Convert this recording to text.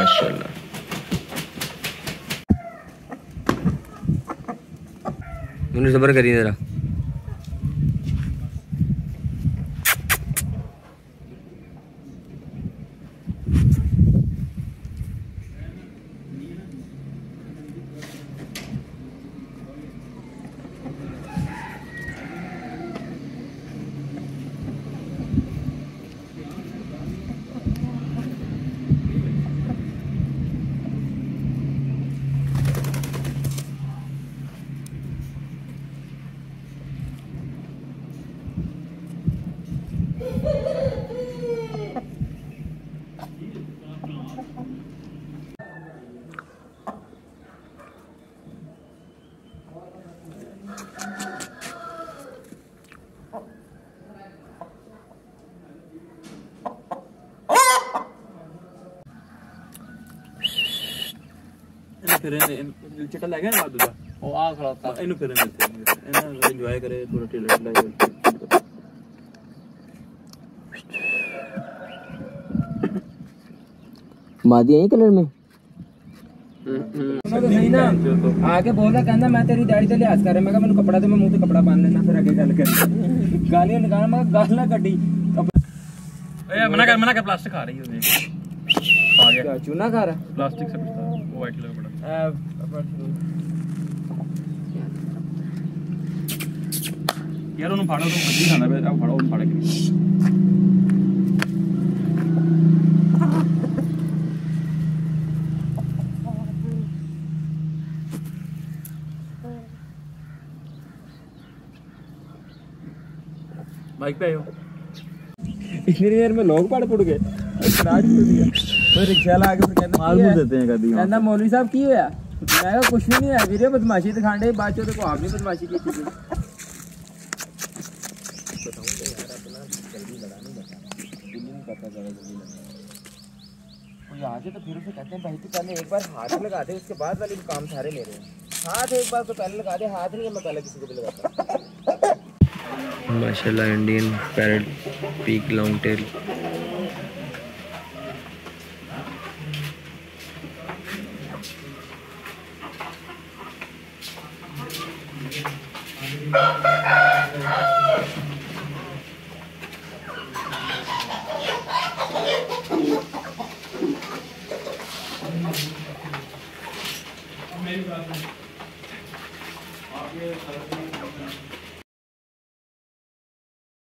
माशाल्लाह। मुझे सब्र करिए जरा। फिर चिट्टा लग गया ना दूधा ओ आ खड़ाता इनु फिर मिलते इना एंजॉय करे थोड़ा टिला मादी है कलर में तो सही ना आगे बोला कहना मैं तेरी दाढ़ी ते लिहाज कर मैं मैंने कपड़ा दे मैं मुंह ते कपड़ा बांध लेना फिर आगे गल कर गालियां निकाल मैं गाल ना कड्डी ए मना कर प्लास्टिक खा रही है देख आ गया चूना खा रहा प्लास्टिक से कुछ वो व्हाइट कलर का बड़ा यार उन्होंने फाड़ा तो मछली खाना है अब फाड़ा उन्होंने फाड़ा के बाइक पे आयो इतनी देर में लोग पड़ गए स्टार्ट कर दिया फिर रिक्शा ला के कहना मार मुंह देते हैं कभी कहना मौलवी साहब की होया मैं कहा कुछ भी नहीं है वीरे बदमाशी दिखांडे बाद चो देखो आपने बदमाशी की थी यहाँ से तो फिर उसे कहते हैं भाई तू पहले एक बार हाथ लगा दे उसके बाद वाले काम सारे मेरे हाथ एक बार तो पहले लगा दे हाथ नहीं है मैं पहले किसी को भी लगाता माशाल्लाह Indian parrot peak long tell.